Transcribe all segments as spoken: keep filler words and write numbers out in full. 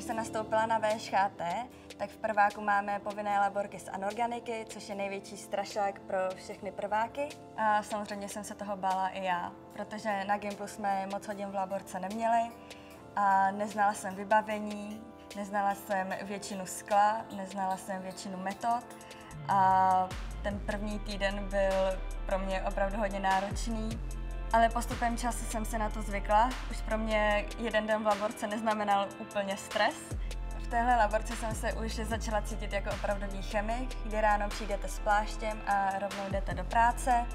když jsem nastoupila na V Š Ch T, tak v prváku máme povinné laborky z anorganiky, což je největší strašák pro všechny prváky. A samozřejmě jsem se toho bála i já, protože na Gimplu jsme moc hodin v laborce neměli a neznala jsem vybavení, neznala jsem většinu skla, neznala jsem většinu metod a ten první týden byl pro mě opravdu hodně náročný. Ale postupem času jsem se na to zvykla. Už pro mě jeden den v laborce neznamenal úplně stres. V téhle laborce jsem se už začala cítit jako opravdový chemik, kdy ráno přijdete s pláštěm a rovnou jdete do práce.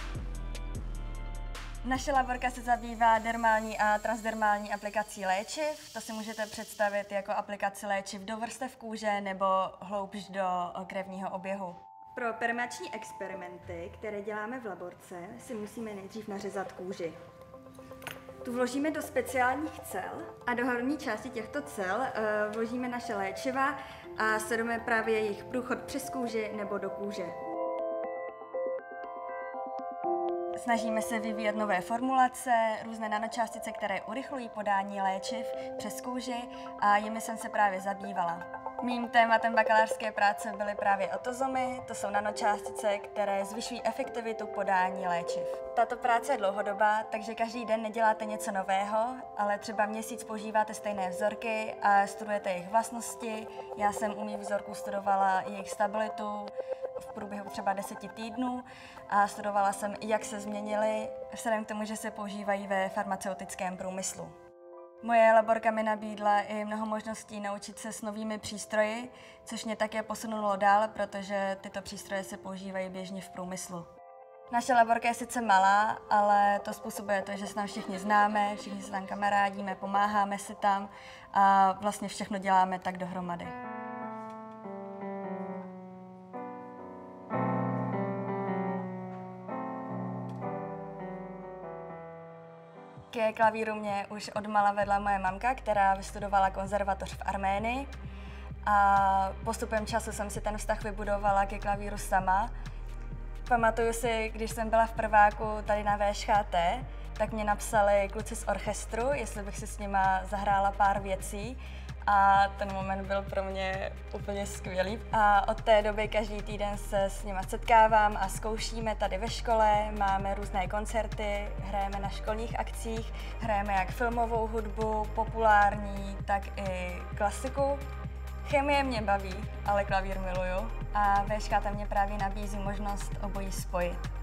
Naše laborka se zabývá dermální a transdermální aplikací léčiv. To si můžete představit jako aplikaci léčiv do vrstev kůže nebo hloubš do krevního oběhu. Pro permační experimenty, které děláme v laborce, si musíme nejdřív nařezat kůži. Tu vložíme do speciálních cel a do horní části těchto cel uh, vložíme naše léčiva a sledujeme právě jejich průchod přes kůži nebo do kůže. Snažíme se vyvíjet nové formulace, různé nanočástice, které urychlují podání léčiv přes kůži a jimi jsem se právě zabývala. Mým tématem bakalářské práce byly právě otozomy, to jsou nanočástice, které zvyšují efektivitu podání léčiv. Tato práce je dlouhodobá, takže každý den neděláte něco nového, ale třeba měsíc používáte stejné vzorky a studujete jejich vlastnosti. Já jsem u mých vzorků studovala jejich stabilitu v průběhu třeba deseti týdnů a studovala jsem, jak se změnily, vzhledem k tomu, že se používají ve farmaceutickém průmyslu. Moje laborka mi nabídla i mnoho možností naučit se s novými přístroji, což mě také posunulo dál, protože tyto přístroje se používají běžně v průmyslu. Naše laborka je sice malá, ale to způsobuje to, že se tam všichni známe, všichni se tam kamarádíme, pomáháme si tam a vlastně všechno děláme tak dohromady. Ke klavíru mě už odmala vedla moje mamka, která vystudovala konzervatoř v Arménii a postupem času jsem si ten vztah vybudovala ke klavíru sama. Pamatuju si, když jsem byla v prváku tady na V Š Ch T, tak mě napsali kluci z orchestru, jestli bych si s nima zahrála pár věcí a ten moment byl pro mě úplně skvělý. A od té doby každý týden se s nima setkávám a zkoušíme tady ve škole, máme různé koncerty, hrajeme na školních akcích, hrajeme jak filmovou hudbu, populární, tak i klasiku. Chemie mě baví, ale klavír miluju a V Š Ch T mě právě nabízí možnost obojí spojit.